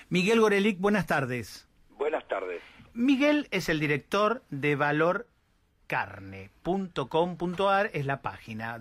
Miguel Gorelick, buenas tardes. Buenas tardes. Miguel es el director de valorcarne.com.ar, es la página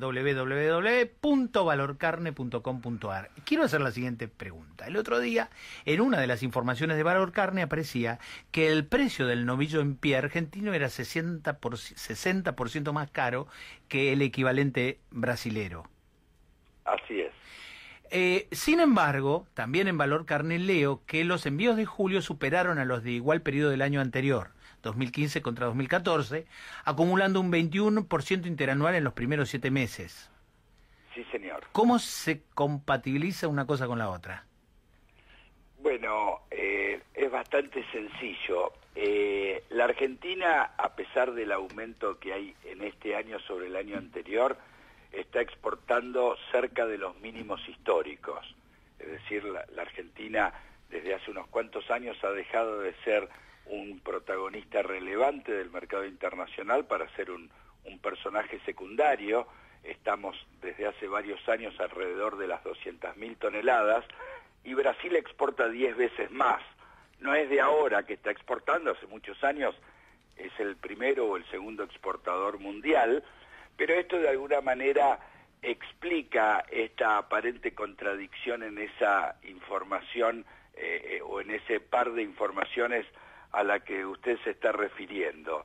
www.valorcarne.com.ar. Quiero hacer la siguiente pregunta. El otro día, en una de las informaciones de Valor Carne aparecía que el precio del novillo en pie argentino era 60% más caro que el equivalente brasilero. Así es. Sin embargo, también en Valor Carne leo que los envíos de julio superaron a los de igual periodo del año anterior, 2015 contra 2014, acumulando un 21% interanual en los primeros 7 meses. Sí, señor. ¿Cómo se compatibiliza una cosa con la otra? Bueno, es bastante sencillo. La Argentina, a pesar del aumento que hay en este año sobre el año anterior, está exportando cerca de los mínimos históricos. Es decir, la Argentina desde hace unos cuantos años ha dejado de ser un protagonista relevante del mercado internacional para ser un personaje secundario. Estamos desde hace varios años alrededor de las 200.000 toneladas y Brasil exporta 10 veces más. No es de ahora que está exportando, hace muchos años es el primero o el segundo exportador mundial. Pero esto de alguna manera explica esta aparente contradicción en esa información o en ese par de informaciones a la que usted se está refiriendo.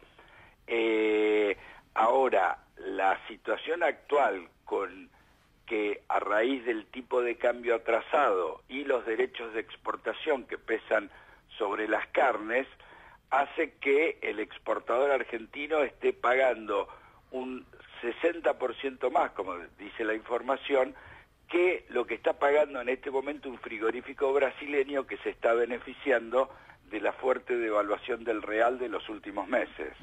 Ahora, la situación actual con que a raíz del tipo de cambio atrasado y los derechos de exportación que pesan sobre las carnes, hace que el exportador argentino esté pagando un 60% más, como dice la información, que lo que está pagando en este momento un frigorífico brasileño que se está beneficiando de la fuerte devaluación del real de los últimos meses.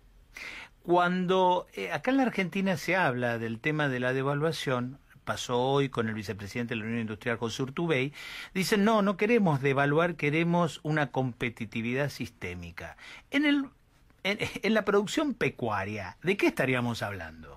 Cuando acá en la Argentina se habla del tema de la devaluación, pasó hoy con el vicepresidente de la Unión Industrial, José Urtubey, dicen no queremos devaluar, queremos una competitividad sistémica. En la producción pecuaria, ¿de qué estaríamos hablando?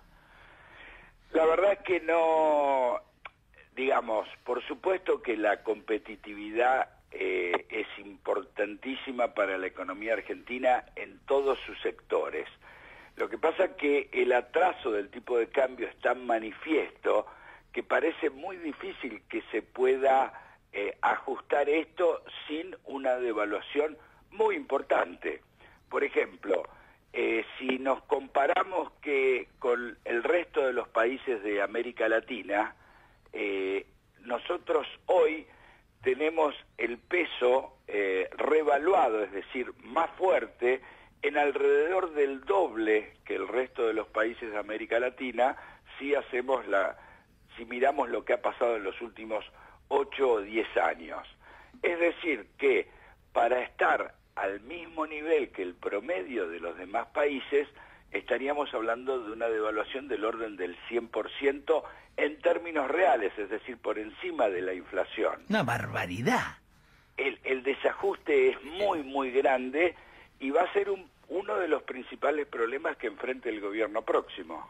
La verdad es que no, digamos, por supuesto que la competitividad es importantísima para la economía argentina en todos sus sectores. Lo que pasa es que el atraso del tipo de cambio es tan manifiesto que parece muy difícil que se pueda ajustar esto sin una devaluación muy importante. Por ejemplo, si nos comparamos con el resto de los países de América Latina, nosotros hoy tenemos el peso revaluado, es decir, más fuerte, en alrededor del doble que el resto de los países de América Latina, si miramos lo que ha pasado en los últimos 8 o 10 años. Es decir, que para estar al mismo nivel que el promedio de los demás países, estaríamos hablando de una devaluación del orden del 100% en términos reales, es decir, por encima de la inflación. ¡Una barbaridad! El desajuste es muy grande y va a ser uno de los principales problemas que enfrente el gobierno próximo.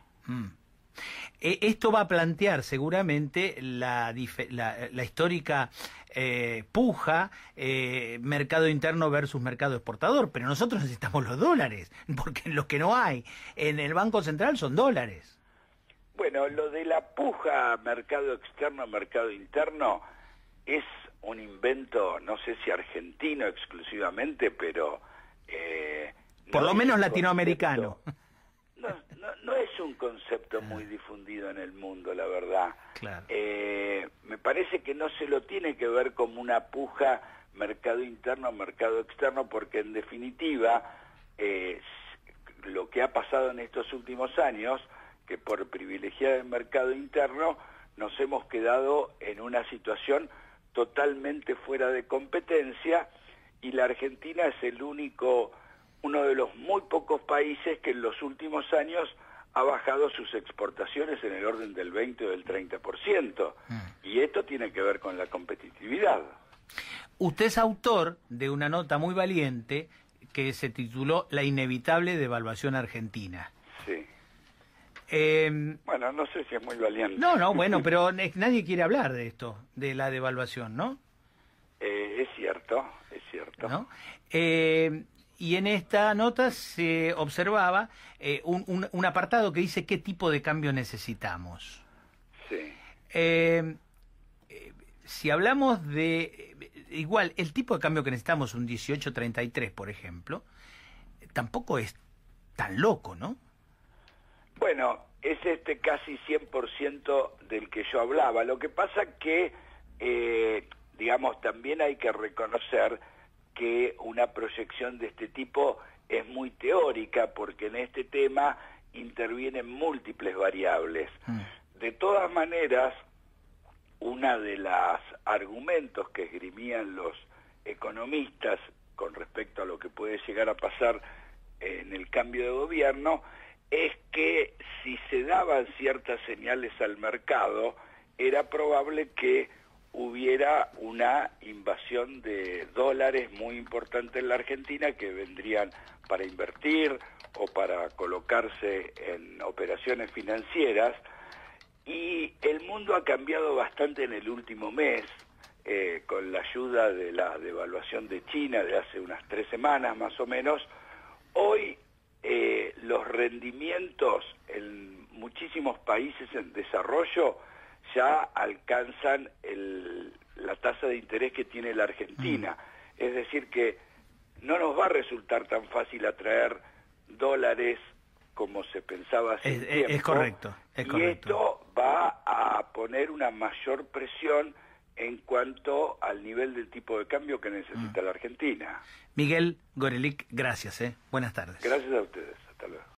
Esto va a plantear seguramente la histórica puja, mercado interno versus mercado exportador, pero nosotros necesitamos los dólares, porque los que no hay en el Banco Central son dólares. Bueno, lo de la puja mercado externo, mercado interno, es un invento, no sé si argentino exclusivamente, pero por lo menos latinoamericano. No es un concepto muy difundido en el mundo, la verdad. Claro. Me parece que no se lo tiene que ver como una puja mercado interno, mercado externo, porque en definitiva lo que ha pasado en estos últimos años, que por privilegiar el mercado interno nos hemos quedado en una situación totalmente fuera de competencia y la Argentina es uno de los muy pocos países que en los últimos años ha bajado sus exportaciones en el orden del 20 o del 30%. Y esto tiene que ver con la competitividad. Usted es autor de una nota muy valiente que se tituló La inevitable devaluación argentina. Sí. Bueno, no sé si es muy valiente. No, bueno, pero nadie quiere hablar de esto, de la devaluación, ¿no? Es cierto. cierto, es cierto. ¿No? Y en esta nota se observaba un apartado que dice qué tipo de cambio necesitamos. Sí. Si hablamos de... Igual, el tipo de cambio que necesitamos, un 18.33, por ejemplo, tampoco es tan loco, ¿no? Bueno, es casi 100% del que yo hablaba. Lo que pasa que, digamos, también hay que reconocer que una proyección de este tipo es muy teórica, porque en este tema intervienen múltiples variables. De todas maneras, una de los argumentos que esgrimían los economistas con respecto a lo que puede llegar a pasar en el cambio de gobierno es que si se daban ciertas señales al mercado, era probable que hubiera una invasión de dólares muy importante en la Argentina que vendrían para invertir o para colocarse en operaciones financieras. Y el mundo ha cambiado bastante en el último mes, con la ayuda de la devaluación de China de hace unas 3 semanas más o menos. Hoy los rendimientos en muchísimos países en desarrollo ya alcanzan la tasa de interés que tiene la Argentina. Es decir que no nos va a resultar tan fácil atraer dólares como se pensaba hace un tiempo. Es correcto, es correcto. Y esto va a poner una mayor presión en cuanto al nivel del tipo de cambio que necesita la Argentina. Miguel Gorelick, gracias. Buenas tardes. Gracias a ustedes. Hasta luego.